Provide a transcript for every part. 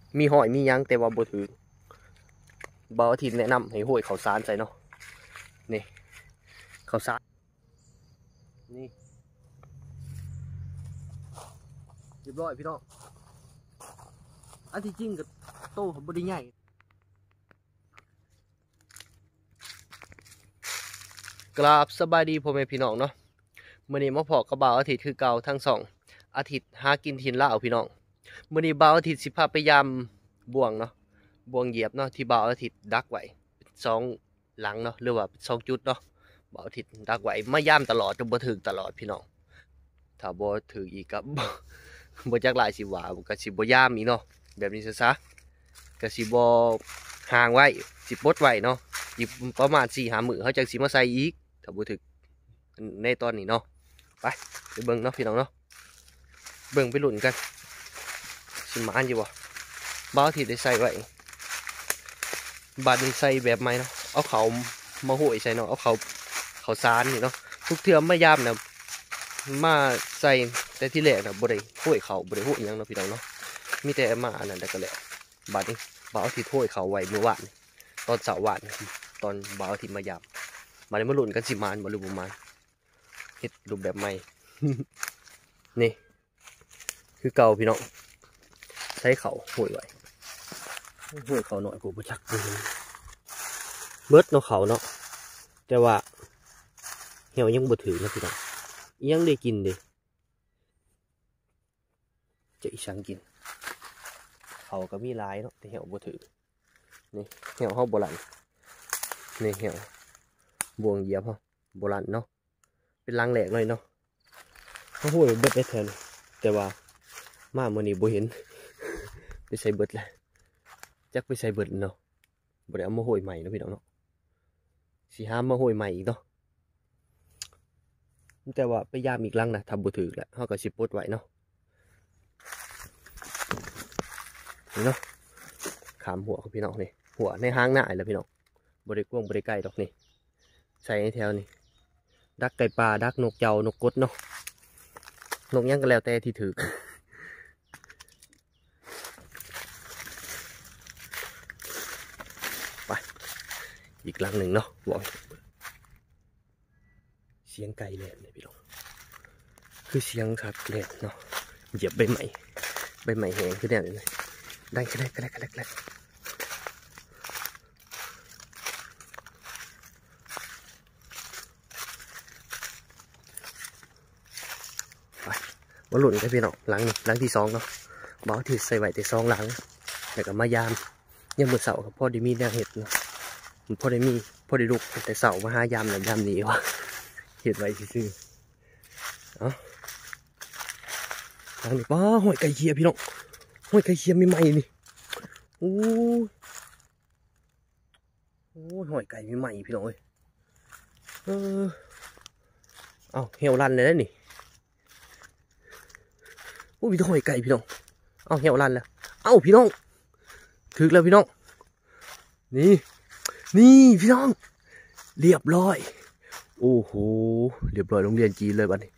มีหอยมียังแต่ว่าบ่ถือบ่าวอาทิตย์แนะนำให้ห้วยข้าวสารใส่เนาะนี่ข้าวสารนี่เรียบร้อยพี่น้องอันที่จริงกับโตเขาบ่ได้ใหญ่กราบสบายดีพ่อแม่พี่น้องเนาะมื้อนี้มาพอกับบ่าวอาทิตย์คือเก่าทั้งสองอาทิตย์หากินถิ่นลาวพี่น้องมื้อนี้บ่าวอาทิตย์สิพาไปยามบ่วงเนาะบ่วงเหยียบเนาะที่บ่าวอาทิตย์ดักไว้2หลังเนาะหรือว่า2จุดเนาะบ่าวอาทิตย์ดักไว้มายามตลอดจนบ่ถึงตลอดพี่น้องถ้าบ่ถึงอีกก็ บ่จักหลายสิว่าก็สิบ่ยามอีกเนาะแบบนี้ซะก็สิบ่ห่างไว้สิปลดไว้เนาะอีกประมาณ 4-5 มื้อเขาจังสิมาใส่อีกถ้าบ่ถึกในตอนนี้เนาะไปเบิ่งเนาะพี่น้องเนาะเบิ่งไปลุ้นกันสิมาอันอยู่บ่บ่าวที่ได้ใส่ไว้บาดนี้ใส่แบบใหม่เนาะเอาเขามาโหยใส่เนาะเอาเขาสารนี่เนาะทุกเทื่อมายามน่ะมาใส่แต่ที่แรกน่ะบ่ได้โหยเขาบ่ได้โหยหยังเนาะพี่น้องเนาะมีแต่มาอันนั้นแต่ก็แหละบาดนี้บ่าวที่โหยเขาไว้เมื่อวานตอนเสาร์วานตอนบ่าวที่มายามบาดนี้มาลุ้นกันสิมานบ่หรือบ่มานเฮ็ดรูปแบบใหม่ นี่คือเก่าพี่น้องใช้เขาโหยไว้โหยเขาหน่อยกูบ่จักเบิดเนาะเขาเนาะแต่ว่าเหี่ยวยังบ่ถือนะพี่น้องยังได้กินดิจะอีสังกินเขาก็มีหลายเนาะแต่เหี่ยวบ่ถือนี่เหี่ยวเฮาโบราณนี่เหี่ยวบ่วงเหยียบเฮาโบราณเนาะเป็นรังแหลกเลยเนาะเฮาโหยเบิดได้แทนแต่ว่ามามื้อนี้บ่เห็น ไปใส่เบิดเลยจักไปใส่เบิดเนาะบ่ได้เอามาโหยใหม่เนาะพี่น้องเนาะสิหามาโหยใหม่อีกเนาะแต่ว่าไปยามอีกลังนะทำบ่ถือแล้วเขาก็สิปลดไว้เนาะนี่เนาะขามหัวของพี่น้องนี่หัวในห้างหน้าแล้วพี่น้องบริกวงบริไก่ดอกนี่ใส่ในแถวนี่ดักไก่ปลาดักนกเจ้านกกดเนาะนกยังก็แล้วแต่ที่ถือไปอีกลังหนึ่งเนาะบอกเสียงไก่แหลมเลยพี่น้องคือเสียงสัตว์แหลมเนาะเหยียบใบใหม่แห้งคือเนี่ยเลยได้ก็ได้ไปมาหลุนกันพี่น้องหลังที่2เนาะบ่าวที่ใส่ไว้แต่2หลังแต่ก็มายามยังมื้อเสาร์กับพ่อได้มีแนวเห็ดเนาะพ่อได้ลุกแต่เสาร์มาหายามแล้วยามนี้วะเห็ดไว้ซื่อเนาะทางนี้ป้าหอยไก่เคียพี่น้องหอยไก่เคียใหม่ๆนี่โอ้หอยไก่ใหม่ๆพี่น้องเอ้ยเอาเหี่ยวรันเลยนะนี่โอ้มีแต่หอยไก่พี่น้องเอาเหี่ยวรันแล้วเอาพี่น้องถึกแล้วพี่น้องนี่พี่น้องเรียบร้อยโอ้โหเรียบร้อยโรงเรียนจีนเลยบัดนี้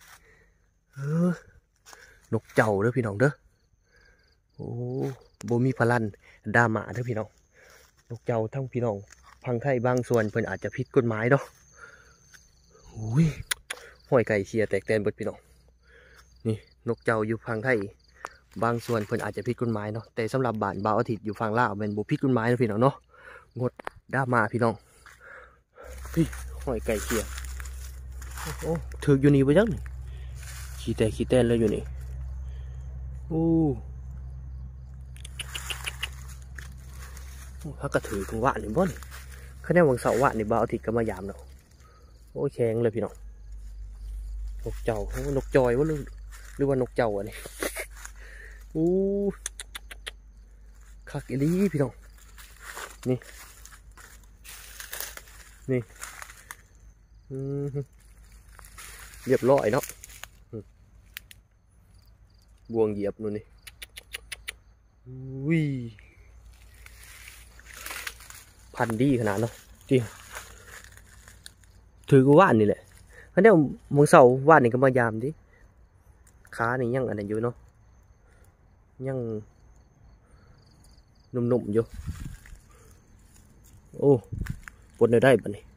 นกเจ้าเด้อพี่น้องเด้อโอ้โบมีพลันดาหมาเด้อพี่น้องนกเจ้าทั้งพี่น้องพังไทยบางส่วนเพิ่นอาจจะผิดกฎหมายเนาะโอ้ยห้อยไก่เชียแตกแตนเบิดพี่น้องนี่นกเจ้าอยู่พังไทยบางส่วนเพิ่นอาจจะผิดกฎหมายเนาะแต่สำหรับบ้านบ่าวอาทิตย์อยู่ฝั่งลาวเป็นบ่ผิดกฎหมายนะพี่น้องเนาะงดดาหมาพี่น้องพี่ห้อยไก่เชียโอ้ถืออยู่นี่บ่จังนี่ขี้แตนเลยอยู่นี่โอ้ถ้ากระถือถึงว่านนี่บ่นี่คะแนนวังเสาร์ว่านนี่บ่าวอาทิตย์ก็มายามเนาะโอ้แข็งเลยพี่น้องนกเจ้านกจอยวะหรือว่านกเจ้าอันนี้โอ้คักอีหลีพี่น้องนี่เรียบร้อยเนาะบ่วงเหยียบนู่นนี่วิพันดีขนาดเนาะจริงถือกูว่านนี่แหละเพราะเนี่ยมึงเสาว่านนี่ก็มายามดิขานี่ยังอันนั้นอยู่เนาะยังนุ่มๆอยู่โอ้ปนได้บัดนี้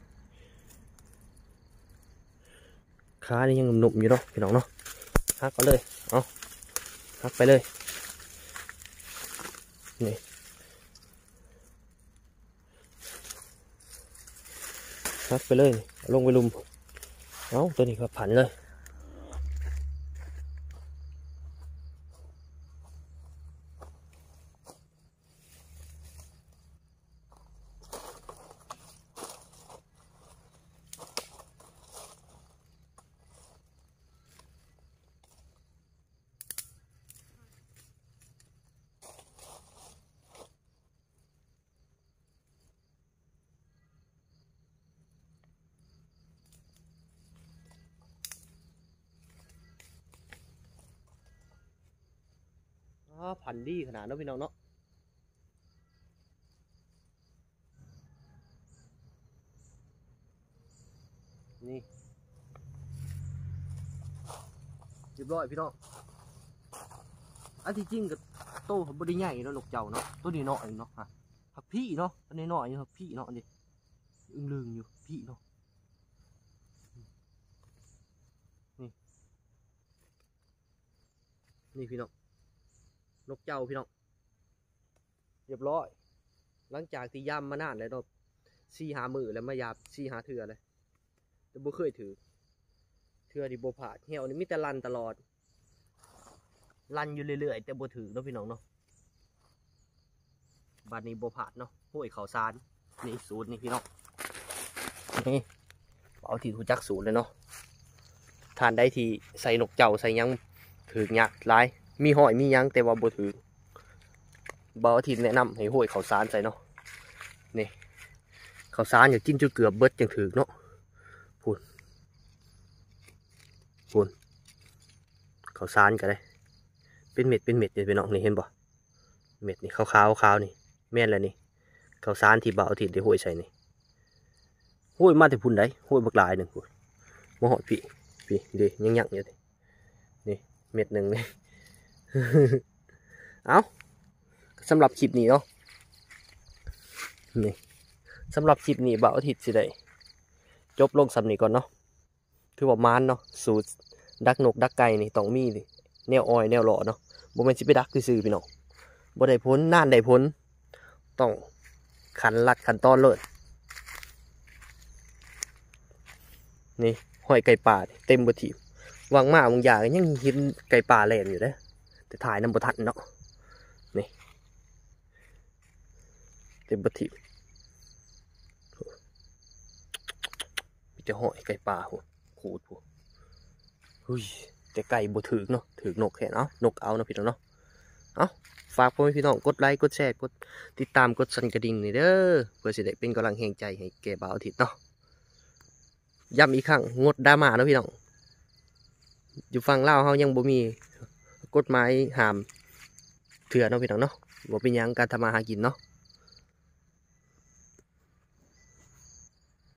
ขานี่ยังนุ่มๆอยู่เนาะพี่น้องเนาะหักก็เลยเอาหักไปเลยนี่หักไปเลยลงไปลุมเอาตัวนี้ก็ผันเลยผันดีขนาดนั้นพี่น้องเนาะนี่เรียบร้อยพี่น้องอันที่จริงกับโตบริใหญ่เนาะนกเจ้าเนาะตัวนี้เนาะเนาะผักพี่เนาะตัวนี้เนาะอยู่ผักพี่เนาะนี่อึ้งลึงอยู่พี่เนาะนี่พี่น้องนกเจ้าพี่น้องเรียบร้อยหลังจากที่ย่ำมานานแล้วเนาะ4-5 มื้อแล้วมายาบ4-5 เทื่อเลยแต่บ่เคยถือเทื่อที่บ่ผ่าเหี่ยวนี่มีแต่ลันตลอดลันอยู่เรื่อยๆแต่บ่ถือเนาะพี่น้องเนาะบัดนี้บ่ผ่าเนาะห้วยเขาซานนี่สูตรนี่พี่น้องนี่เอาที่รู้จักสูตรเลยเนาะทานได้ที่ใส่นกเจ้าใส่ยังถือยากหลายมีหอยมียังแต่ว่าบ่ถือบ่าวอาทิตย์แนะนำให้ห้วยเขาซานใส่เนาะนี่เขาซานอย่ากินจนเกือบเบิดจังถือเนาะพูนเขาซานก็ได้เป็นเม็ดอยู่พี่น้องนี่เห็นบ่เม็ดนี่ขาวนี่แม่นแล้วนี่เขาซานที่บ่าวอาทิตย์ได้ห้วยใส่นี่ห้วยมาแต่พุ่นได้ห้วยบักหลายหนึ่งพูนมาหอดพี่ดียังอยู่นี่เม็ดหนึ่งนี่ เอาสำหรับคลิปนี้เนาะนี่สำหรับคลิปนี้บ่าวอาทิตย์สิได้จบลงสำนี้ก่อนเนาะคือว่ามานเนาะสูตรดักนกดักไก่นี่ต้องมีเลยแนวอ้อยแนวหล่อเนาะบ่แม่นสิไปดักซื่อๆพี่น้องบ่ได้ผลน่านได้ผลต้องขันลัดขันตอนเลยนี่หอยไก่ป่าเต็มบ่ทีวางมาบางอย่างยังเห็นไก่ป่าแล่นอยู่เด้แต่ถ่ายนำบ่ทันเนาะนี่เต็มบ่ทีมีแต่หอยไก่ป่าโหขูดโหหุ้ยแต่ไก่บ่ถึกเนาะถึกนกแค่เนาะนกเอาเนาะพี่น้องเนาะเอาฝากพ่อแม่พี่น้องกดไลค์กดแชร์กดติดตามกดสั่นกระดิ่งนี่เด้อเพื่อสิได้เป็นกำลังแห่งใจให้แก่บ่าวอาทิตย์เนาะย้ำอีกครั้งงดดราม่าเนาะพี่น้องอยู่ฝั่งลาวเฮายังบ่มีกฎหมายห้ามเถื่อเนาะพี่น้องเนาะบ่เป็นหยังการทำมาหากินเนาะ